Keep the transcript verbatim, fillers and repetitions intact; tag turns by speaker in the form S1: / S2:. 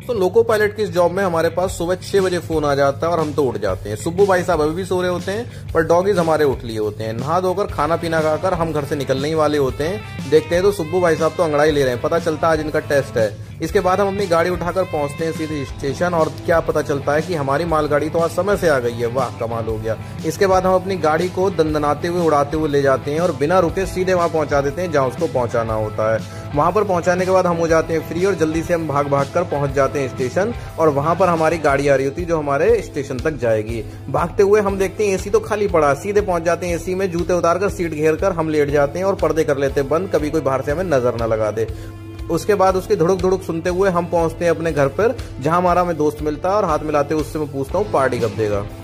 S1: दोस्तों loco pilot की इस जॉब में हमारे पास सुबह छह बजे फोन आ जाता है और हम तो उठ जाते हैं। सुब्बू भाई साहब अभी भी सो रहे होते हैं, पर डॉगीज हमारे उठ लिए होते हैं। नहा धोकर खाना पीना खाकर हम घर से निकलने ही वाले होते हैं। देखते हैं तो सुब्बू भाई साहब तो अंगड़ाई ले रहे हैं, पता चलता है आज इनका टेस्ट है। इसके बाद हम अपनी गाड़ी उठाकर पहुंचते हैं सीधे स्टेशन, और क्या पता चलता है कि हमारी मालगाड़ी तो आज समय से आ गई है। वाह, कमाल हो गया। इसके बाद हम अपनी गाड़ी को दंदनाते हुए उड़ाते हुए ले जाते हैं और बिना रुके सीधे वहां पहुंचा देते हैं जहां उसको पहुंचाना होता है। वहां पर पहुंचाने के बाद हम हो जाते हैं फ्री और जल्दी से हम भाग भाग कर पहुंच जाते हैं स्टेशन, और वहां पर हमारी गाड़ी आ रही होती है जो हमारे स्टेशन तक जाएगी। भागते हुए हम देखते हैं एसी तो खाली पड़ा, सीधे पहुंच जाते हैं एसी में, जूते उतारकर सीट घेर कर हम लेट जाते हैं और पर्दे कर लेते हैं बंद, कभी कोई बाहर से हमें नजर न लगा दे। उसके बाद उसकी धुड़क धुड़क सुनते हुए हम पहुंचते हैं अपने घर पर, जहां हमारा हमें दोस्त मिलता है और हाथ मिलाते उससे मैं पूछता हूँ पार्टी कब देगा।